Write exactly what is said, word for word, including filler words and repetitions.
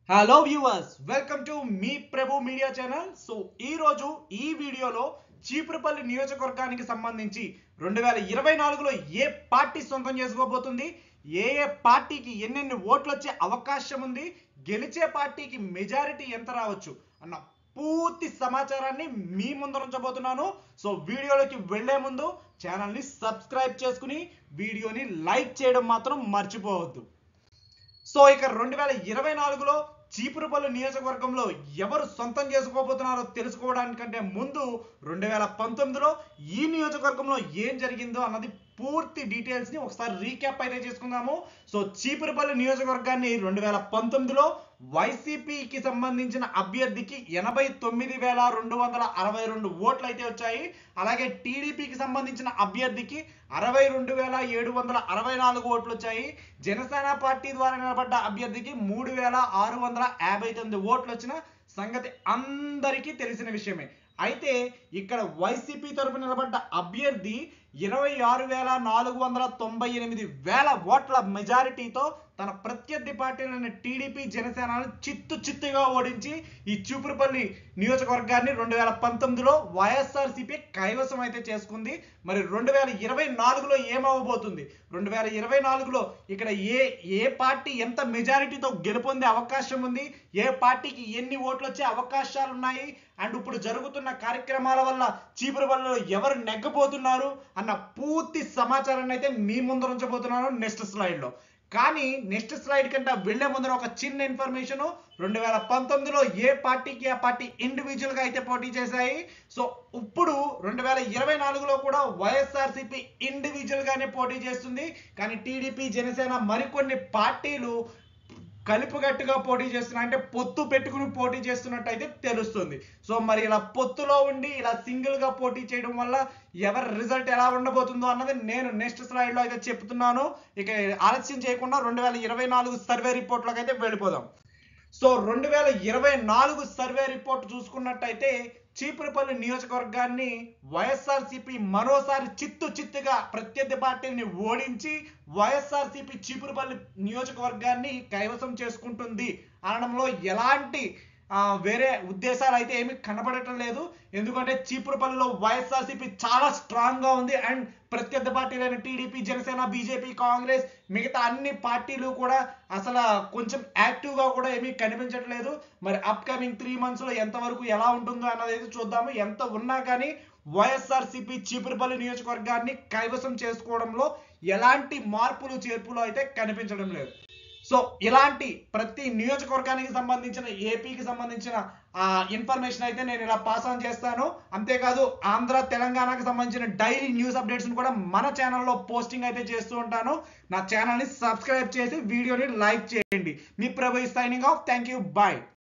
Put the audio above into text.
Hello viewers, welcome to మీ Prabhu media channel. So ఈ రోజు ఈ వీడియోలో చీపురుపల్లి నియోజకవర్గానికి సంబంధించి రెండు వేల ఇరవై నాలుగులో ఏ పార్టీ సొంతం చేసుకోబోతుంది, ఏ ఏ పార్టీకి ఎన్నెన్ని ఓట్లు వచ్చే అవకాశం ఉంది, గెలిచే పార్టీకి మెజారిటీ ఎంత రావచ్చు అన్న పూర్తి సమాచారాన్ని మీ ముందు ఉంచబోతున్నాను. సో వీడియోలోకి వెళ్లే ముందు ఛానల్ని సబ్స్క్రైబ్ చేసుకుని వీడియోని లైక్ చేయడం మాత్రం మర్చిపోవద్దు. సో ఇక రెండు వేల ఇరవై నాలుగులో చీపురుపల్లి నియోజకవర్గంలో ఎవరు సొంతం చేసుకోబోతున్నారో తెలుసుకోవడానికంటే ముందు రెండు వేల పంతొమ్మిదిలో ఈ నియోజకవర్గంలో ఏం జరిగిందో అన్నది పూర్తి డీటెయిల్స్ ని ఒకసారి రీక్యాప్ అయితే చేసుకుందాము. సో చీపురుపల్లి నియోజకవర్గాన్ని రెండు వేల పంతొమ్మిదిలో వైసీపీకి సంబంధించిన అభ్యర్థికి ఎనభై తొమ్మిది వేల రెండు వందల అరవై రెండు ఓట్లు అయితే వచ్చాయి. అలాగే టీడీపీకి సంబంధించిన అభ్యర్థికి అరవై రెండు వేల ఏడు వందల అరవై నాలుగు ఓట్లు వచ్చాయి. జనసేన పార్టీ ద్వారా నిలబడ్డ అభ్యర్థికి మూడు వేల ఆరు వందల యాభై తొమ్మిది ఓట్లు వచ్చిన సంగతి అందరికీ తెలిసిన విషయమే. అయితే ఇక్కడ వైసీపీ తరపు నిలబడ్డ అభ్యర్థి ఇరవై ఆరు వేల నాలుగు వందల తొంభై ఎనిమిది వేల ఓట్ల మెజారిటీతో తన ప్రత్యర్థి పార్టీలైన టీడీపీ జనసేనను చిత్తు చిత్తుగా ఓడించి ఈ చీపురుపల్లి నియోజకవర్గాన్ని రెండు వేల పంతొమ్మిదిలో వైఎస్ఆర్సీపీ కైవసం అయితే చేసుకుంది. మరి రెండు వేల ఇరవై నాలుగులో ఏమవబోతుంది, రెండు వేల ఇరవై నాలుగులో ఇక్కడ ఏ ఏ పార్టీ ఎంత మెజారిటీతో గెలుపొందే అవకాశం ఉంది, ఏ పార్టీకి ఎన్ని ఓట్లు వచ్చే అవకాశాలు ఉన్నాయి, అండ్ ఇప్పుడు జరుగుతున్న కార్యక్రమాల వల్ల చీపురుపల్లిలో ఎవరు నెగ్గబోతున్నారు అన్న పూర్తి సమాచారాన్ని అయితే మీ ముందు ఉంచబోతున్నాను నెక్స్ట్ స్లైడ్ లో. కానీ నెక్స్ట్ స్లైడ్ కంటే వెళ్లే ముందు ఒక చిన్న ఇన్ఫర్మేషన్, రెండు వేల పంతొమ్మిదిలో ఏ పార్టీకి ఆ పార్టీ ఇండివిజువల్ గా అయితే పోటీ చేశాయి. సో ఇప్పుడు రెండు వేల ఇరవై నాలుగులో కూడా వైఎస్ఆర్సీపీ ఇండివిజువల్ గానే పోటీ చేస్తుంది. కానీ టీడీపీ జనసేన మరికొన్ని పార్టీలు కలిపిగట్టుగా పోటీ చేస్తున్నా అంటే పొత్తు పెట్టుకుని పోటీ చేస్తున్నట్టు అయితే తెలుస్తుంది. సో మరి ఇలా పొత్తులో ఉండి ఇలా సింగిల్ గా పోటీ చేయడం వల్ల ఎవరి రిజల్ట్ ఎలా ఉండబోతుందో అన్నది నేను నెక్స్ట్ స్లైడ్ లో అయితే చెప్తున్నాను. ఇక ఆలస్యం చేయకుండా రెండు వేల ఇరవై నాలుగు సర్వే రిపోర్ట్లోకి అయితే వెళ్ళిపోదాం. సో రెండు వేల ఇరవై నాలుగు సర్వే రిపోర్ట్ చూసుకున్నట్టయితే చీపురుపల్లి నియోజకవర్గాన్ని వైఎస్ఆర్సీపీ మరోసారి చిత్తు చిత్తుగా ప్రత్యర్థి పార్టీని ఓడించి వైఎస్ఆర్సీపీ చీపురుపల్లి నియోజకవర్గాన్ని కైవసం చేసుకుంటుంది అనడంలో ఎలాంటి వేరే ఉద్దేశాలు అయితే ఏమి కనపడటం లేదు. ఎందుకంటే చీపురుపల్లిలో వైఎస్ఆర్సీపీ చాలా స్ట్రాంగ్ గా ఉంది అండ్ ప్రత్యర్థి పార్టీలైన టీడీపీ జనసేన బీజేపీ కాంగ్రెస్ మిగతా అన్ని పార్టీలు కూడా అసలు కొంచెం యాక్టివ్ గా కూడా ఏమీ కనిపించట్లేదు. మరి అప్ కమింగ్ త్రీ మంత్స్ లో ఎంతవరకు ఎలా ఉంటుందో అన్నది అయితే చూద్దాము. ఎంత ఉన్నా కానీ వైఎస్ఆర్సీపీ చీపురుపల్లి నియోజకవర్గాన్ని కైవసం చేసుకోవడంలో ఎలాంటి మార్పులు చేర్పులు అయితే కనిపించడం లేదు. సో ఇలాంటి ప్రతి నియోజకవర్గానికి సంబంధించిన ఏపీకి సంబంధించిన ఆ ఇన్ఫర్మేషన్ అయితే నేను ఇలా పాస్ ఆన్ చేస్తాను. అంతేకాదు ఆంధ్ర తెలంగాణకు సంబంధించిన డైలీ న్యూస్ అప్డేట్స్ కూడా మన ఛానల్లో పోస్టింగ్ అయితే చేస్తూ ఉంటాను. నా ఛానల్ని సబ్స్క్రైబ్ చేసి వీడియోని లైక్ చేయండి. మీ Prabhu signing off. Thank you. Bye.